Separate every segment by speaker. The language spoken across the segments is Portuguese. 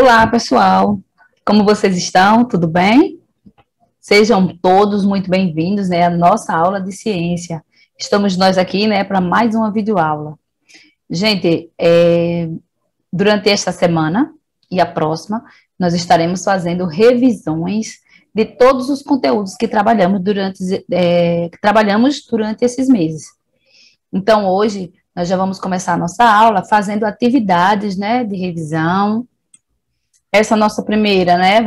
Speaker 1: Olá, pessoal. Como vocês estão? Tudo bem? Sejam todos muito bem-vindos, né, à nossa aula de ciência. Estamos nós aqui, né, para mais uma videoaula. Gente, durante esta semana e a próxima, nós estaremos fazendo revisões de todos os conteúdos que trabalhamos durante esses meses. Então, hoje, nós já vamos começar a nossa aula fazendo atividades, né, de revisão. Essa nossa primeira, né,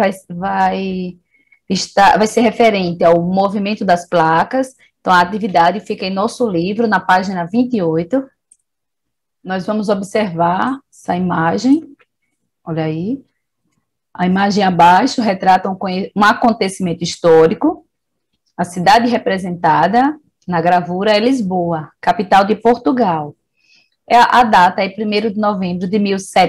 Speaker 1: vai ser referente ao movimento das placas. Então, a atividade fica em nosso livro, na página 28. Nós vamos observar essa imagem. Olha aí. A imagem abaixo retrata um acontecimento histórico. A cidade representada na gravura é Lisboa, capital de Portugal. A data é 1º de novembro de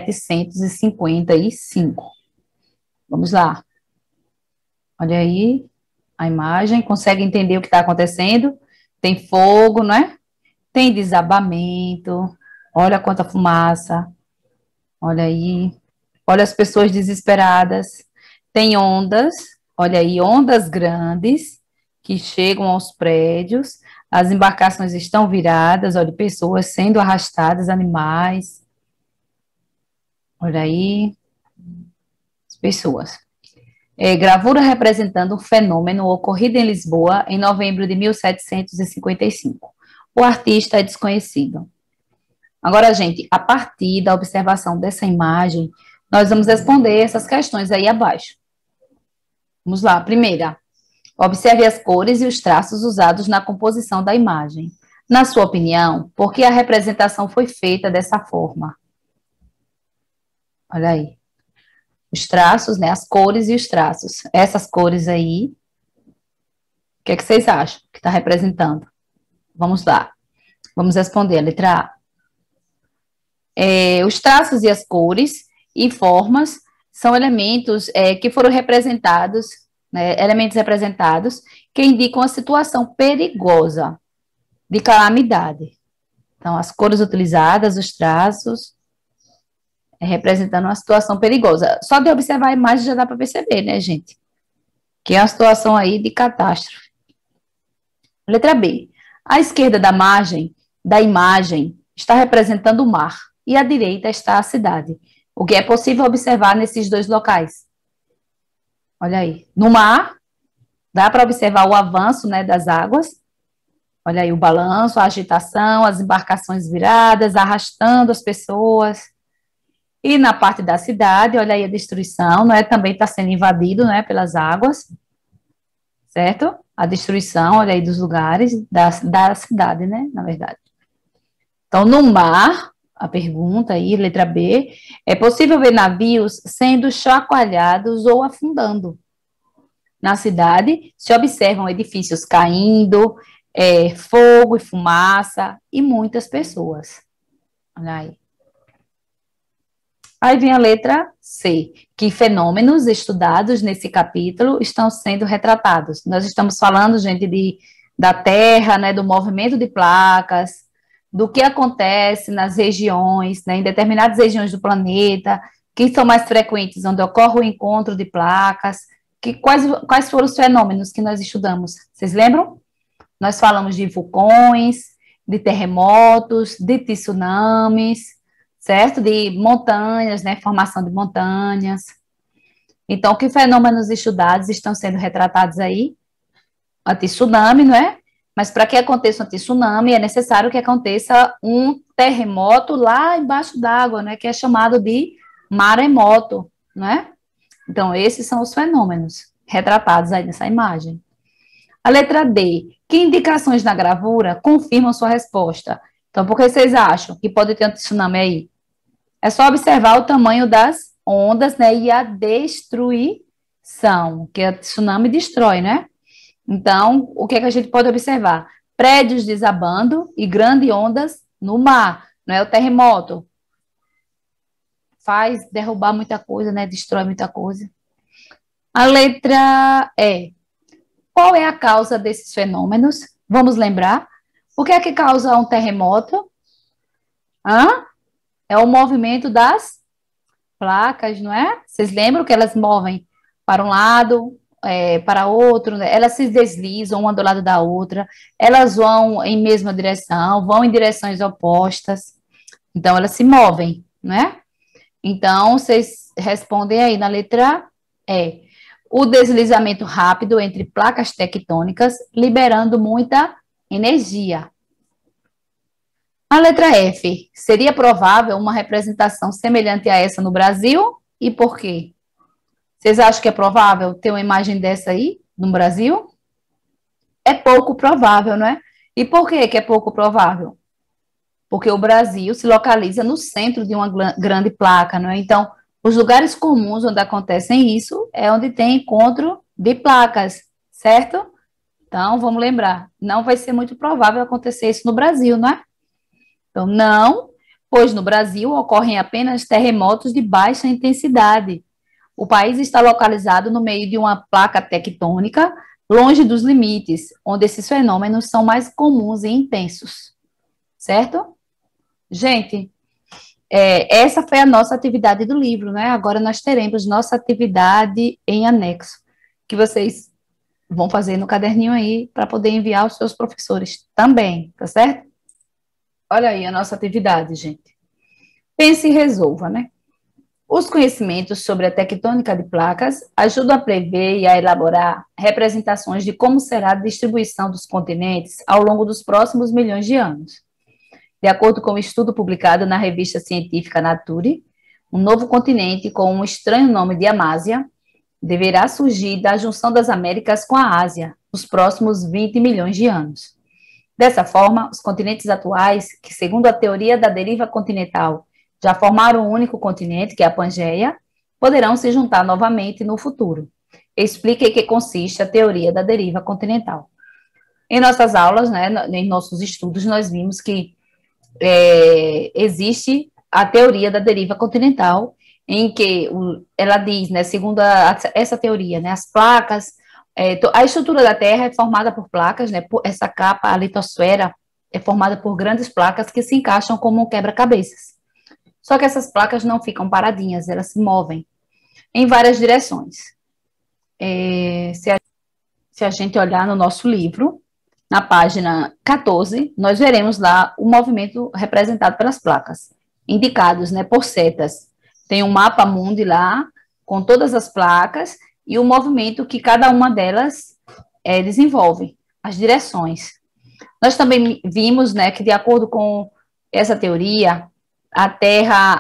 Speaker 1: 1755. Vamos lá. Olha aí a imagem. Consegue entender o que está acontecendo? Tem fogo, não é? Tem desabamento. Olha quanta fumaça. Olha aí. Olha as pessoas desesperadas. Tem ondas. Olha aí, ondas grandes que chegam aos prédios. As embarcações estão viradas, olha, pessoas sendo arrastadas, animais. Olha aí, as pessoas. Gravura representando um fenômeno ocorrido em Lisboa em novembro de 1755. O artista é desconhecido. Agora, gente, a partir da observação dessa imagem, nós vamos responder essas questões aí abaixo. Vamos lá, primeira. Observe as cores e os traços usados na composição da imagem. Na sua opinião, por que a representação foi feita dessa forma? Olha aí. Os traços, né? As cores e os traços. Essas cores aí. O que é que vocês acham que está representando? Vamos lá. Vamos responder a letra A. Os traços e as cores e formas são elementos que foram representados, né, elementos representados que indicam a situação perigosa de calamidade. Então, as cores utilizadas, os traços, representando uma situação perigosa. Só de observar a imagem já dá para perceber, né, gente? Que é uma situação aí de catástrofe. Letra B. À esquerda da imagem está representando o mar e à direita está a cidade. O que é possível observar nesses dois locais? Olha aí. No mar, dá para observar o avanço, né, das águas. Olha aí o balanço, a agitação, as embarcações viradas, arrastando as pessoas. E na parte da cidade, olha aí a destruição, né, também está sendo invadido, né, pelas águas. Certo? A destruição, olha aí, dos lugares, da cidade, né, na verdade. Então, no mar, a pergunta aí, letra B, é possível ver navios sendo chacoalhados ou afundando. Na cidade, se observam edifícios caindo, fogo e fumaça e muitas pessoas. Olha aí. Aí vem a letra C, que fenômenos estudados nesse capítulo estão sendo retratados. Nós estamos falando, gente, da Terra, né, do movimento de placas, do que acontece nas regiões, né, em determinadas regiões do planeta, que são mais frequentes, onde ocorre o encontro de placas, quais foram os fenômenos que nós estudamos? Vocês lembram? Nós falamos de vulcões, de terremotos, de tsunamis, certo? De montanhas, né, formação de montanhas. Então, que fenômenos estudados estão sendo retratados aí? A tsunami, não é? Mas para que aconteça um tsunami, é necessário que aconteça um terremoto lá embaixo d'água, né, que é chamado de maremoto, não é? Então, esses são os fenômenos retratados aí nessa imagem. A letra D. Que indicações na gravura confirmam sua resposta? Então, por que vocês acham que pode ter um tsunami aí? É só observar o tamanho das ondas, né, e a destruição, que a tsunami destrói, né? Então, o que é que a gente pode observar? Prédios desabando e grandes ondas no mar, não é o terremoto. Faz derrubar muita coisa, né? Destrói muita coisa. A letra E. Qual é a causa desses fenômenos? Vamos lembrar. O que é que causa um terremoto? É o movimento das placas, não é? Vocês lembram que elas movem para um lado, para outro, né? Elas se deslizam uma do lado da outra, elas vão em mesma direção, vão em direções opostas, então elas se movem, né? Então, vocês respondem aí na letra E. O deslizamento rápido entre placas tectônicas, liberando muita energia. A letra F. Seria provável uma representação semelhante a essa no Brasil? E por quê? Vocês acham que é provável ter uma imagem dessa aí no Brasil? É pouco provável, não é? E por que que é pouco provável? Porque o Brasil se localiza no centro de uma grande placa, não é? Então, os lugares comuns onde acontecem isso é onde tem encontro de placas, certo? Então, vamos lembrar, não vai ser muito provável acontecer isso no Brasil, não é? Então, não, pois no Brasil ocorrem apenas terremotos de baixa intensidade. O país está localizado no meio de uma placa tectônica, longe dos limites, onde esses fenômenos são mais comuns e intensos, certo? Gente, essa foi a nossa atividade do livro, né? Agora nós teremos nossa atividade em anexo, que vocês vão fazer no caderninho aí para poder enviar aos seus professores também, tá certo? Olha aí a nossa atividade, gente. Pense e resolva, né? Os conhecimentos sobre a tectônica de placas ajudam a prever e a elaborar representações de como será a distribuição dos continentes ao longo dos próximos milhões de anos. De acordo com um estudo publicado na revista científica Nature, um novo continente com um estranho nome de Amásia deverá surgir da junção das Américas com a Ásia nos próximos 20 milhões de anos. Dessa forma, os continentes atuais, que segundo a teoria da deriva continental já formaram um único continente, que é a Pangeia, poderão se juntar novamente no futuro. Explique em que consiste a teoria da deriva continental. Em nossas aulas, né, em nossos estudos, nós vimos que existe a teoria da deriva continental, em que ela diz, né, segundo essa teoria, né, as placas, a estrutura da Terra é formada por placas, né, essa capa, a litosfera, é formada por grandes placas que se encaixam como um quebra-cabeças. Só que essas placas não ficam paradinhas, elas se movem em várias direções. Se a gente olhar no nosso livro, na página 14, nós veremos lá o movimento representado pelas placas, indicados, né, por setas. Tem um mapa mundi lá, com todas as placas, e o movimento que cada uma delas desenvolve, as direções. Nós também vimos, né, que de acordo com essa teoria, a Terra,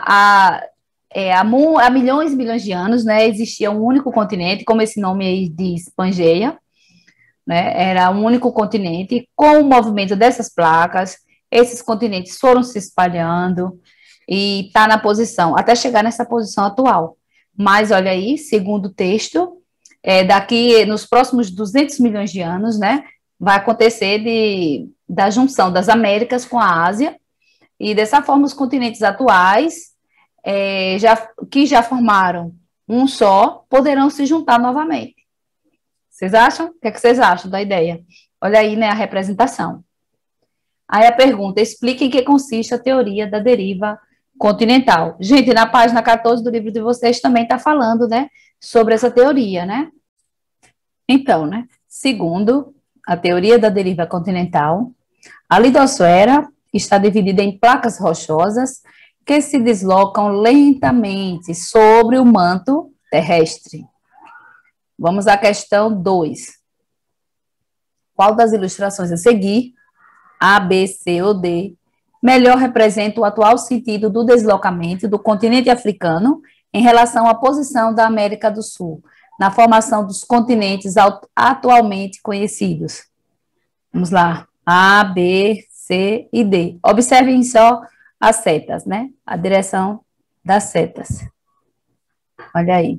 Speaker 1: há milhões e milhões de anos, né, existia um único continente, como esse nome aí diz, Pangeia, né, era um único continente, com o movimento dessas placas, esses continentes foram se espalhando e está na posição, até chegar nessa posição atual. Mas, olha aí, segundo o texto, daqui nos próximos 200 milhões de anos, né, vai acontecer da junção das Américas com a Ásia, e dessa forma os continentes atuais, que já formaram um só, poderão se juntar novamente. Vocês acham? O que é que vocês acham da ideia? Olha aí, né, a representação. Aí a pergunta, explique em que consiste a teoria da deriva continental. Gente, na página 14 do livro de vocês também está falando, né, sobre essa teoria, né? Então, né, segundo a teoria da deriva continental, a litosfera está dividida em placas rochosas que se deslocam lentamente sobre o manto terrestre. Vamos à questão 2. Qual das ilustrações a seguir, A, B, C ou D, melhor representa o atual sentido do deslocamento do continente africano em relação à posição da América do Sul, na formação dos continentes atualmente conhecidos? Vamos lá. A, B, C e D. Observem só as setas, né? A direção das setas. Olha aí.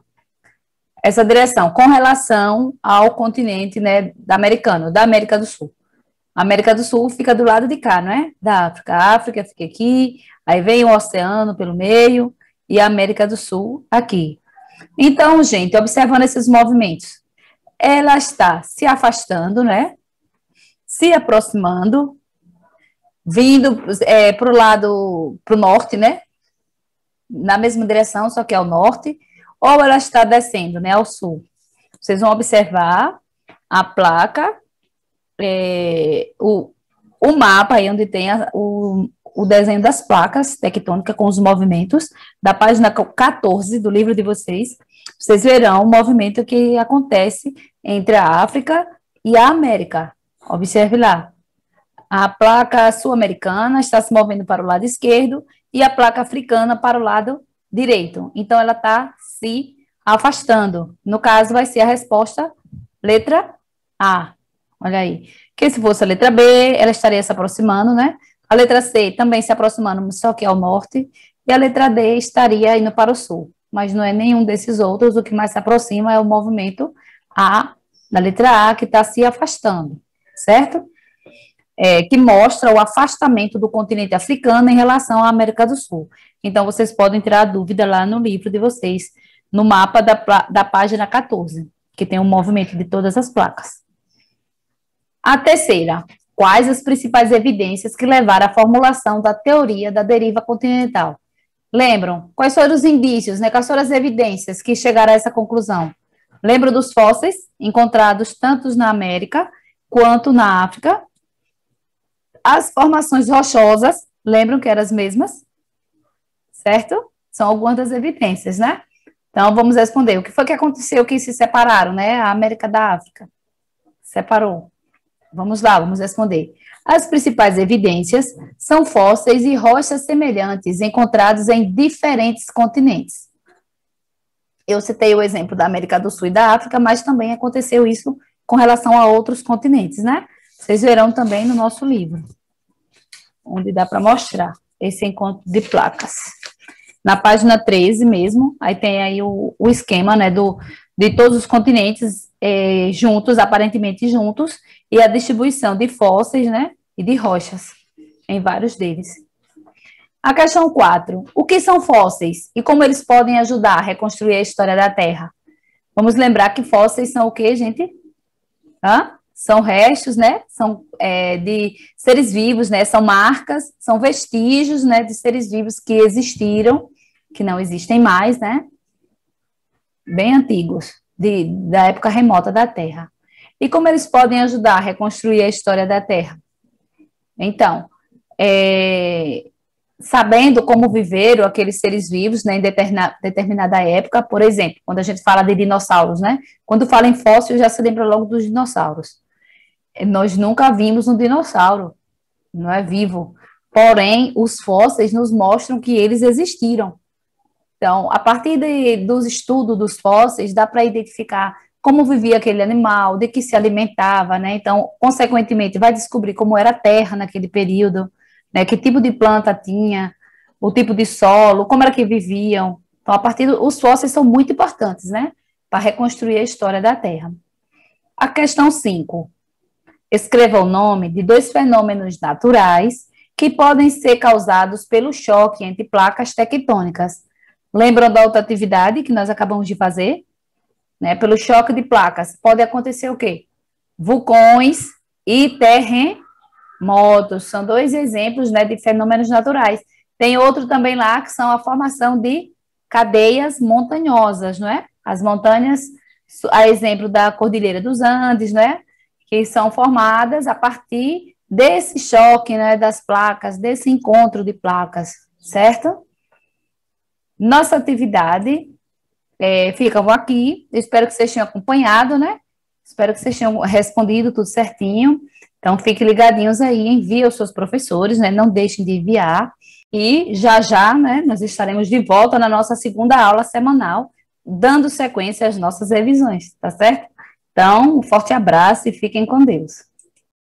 Speaker 1: Essa direção com relação ao continente, né, da América do Sul. A América do Sul fica do lado de cá, não é? Da África. A África fica aqui, aí vem o oceano pelo meio e a América do Sul aqui. Então, gente, observando esses movimentos, ela está se afastando, né? Se aproximando, vindo para o lado, para o norte, né? na mesma direção, só que ao norte, ou ela está descendo, né, ao sul. Vocês vão observar a placa, o mapa aí onde tem o desenho das placas tectônicas com os movimentos, da página 14 do livro de vocês, vocês verão o movimento que acontece entre a África e a América. Observe lá. A placa sul-americana está se movendo para o lado esquerdo e a placa africana para o lado direito. Então, ela está se afastando. No caso, vai ser a resposta letra A. Olha aí. Que se fosse a letra B, ela estaria se aproximando, né? A letra C também se aproximando, só que ao norte. E a letra D estaria indo para o sul. Mas não é nenhum desses outros. O que mais se aproxima é o movimento A, da letra A, que está se afastando, certo? Que mostra o afastamento do continente africano em relação à América do Sul. Então, vocês podem tirar a dúvida lá no livro de vocês, no mapa da página 14, que tem o movimento de todas as placas. A terceira, quais as principais evidências que levaram à formulação da teoria da deriva continental? Lembram? Quais foram os indícios, né? Quais foram as evidências que chegaram a essa conclusão? Lembram dos fósseis encontrados tanto na América quanto na África? As formações rochosas, lembram que eram as mesmas? Certo? São algumas das evidências, né? Então, vamos responder. O que foi que aconteceu que se separaram, né? A América da África. Separou. Vamos lá, vamos responder. As principais evidências são fósseis e rochas semelhantes encontrados em diferentes continentes. Eu citei o exemplo da América do Sul e da África, mas também aconteceu isso com relação a outros continentes, né? Vocês verão também no nosso livro, onde dá para mostrar esse encontro de placas. Na página 13 mesmo, aí tem aí o esquema, né, de todos os continentes juntos, aparentemente juntos, e a distribuição de fósseis, né, e de rochas em vários deles. A questão 4. O que são fósseis e como eles podem ajudar a reconstruir a história da Terra? Vamos lembrar que fósseis são o quê, gente? São restos, né? São de seres vivos, né? São marcas, são vestígios, né? De seres vivos que existiram, que não existem mais, né? Bem antigos, da época remota da Terra. E como eles podem ajudar a reconstruir a história da Terra? Então, sabendo como viveram aqueles seres vivos, né, em determinada época, por exemplo, quando a gente fala de dinossauros, né? Quando fala em fóssil, já se lembra logo dos dinossauros. Nós nunca vimos um dinossauro, não é vivo. Porém, os fósseis nos mostram que eles existiram. Então, a partir dos estudos dos fósseis, dá para identificar como vivia aquele animal, de que se alimentava, né? Então, consequentemente, vai descobrir como era a terra naquele período, né? Que tipo de planta tinha, o tipo de solo, como era que viviam. Então, os fósseis são muito importantes, né? Para reconstruir a história da Terra. A questão 5. Escreva o nome de 2 fenômenos naturais que podem ser causados pelo choque entre placas tectônicas. Lembram da outra atividade que nós acabamos de fazer? Né? Pelo choque de placas, pode acontecer o quê? Vulcões e terremotos. São 2 exemplos, né, de fenômenos naturais. Tem outro também lá, que são a formação de cadeias montanhosas, não é? As montanhas, a exemplo da Cordilheira dos Andes, não é? Que são formadas a partir desse choque, né, das placas, desse encontro de placas, certo? Nossa atividade fica aqui. Eu espero que vocês tenham acompanhado, né? Espero que vocês tenham respondido tudo certinho. Então, fiquem ligadinhos aí, enviem aos seus professores, né? Não deixem de enviar. E já, né, nós estaremos de volta na nossa segunda aula semanal, dando sequência às nossas revisões, tá certo? Então, um forte abraço e fiquem com Deus.